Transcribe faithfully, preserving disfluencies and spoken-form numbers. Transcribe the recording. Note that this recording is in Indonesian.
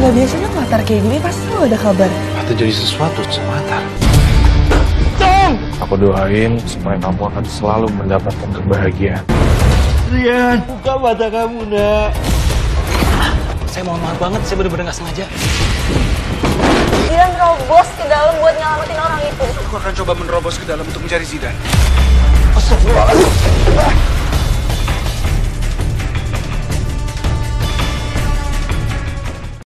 Ya biasanya Atar kayak gini pasti lo ada kabar. Atau jadi sesuatu sama Atar. Tom! Aku doain supaya kamu akan selalu mendapatkan kebahagiaan. Rian, buka mata kamu, nak. Saya mohon maaf banget, saya bener-bener gak sengaja. Zidan terobos ke dalam buat nyelamatin orang itu. Aku akan coba menerobos ke dalam untuk mencari Zidan. Astagfirullahaladzim.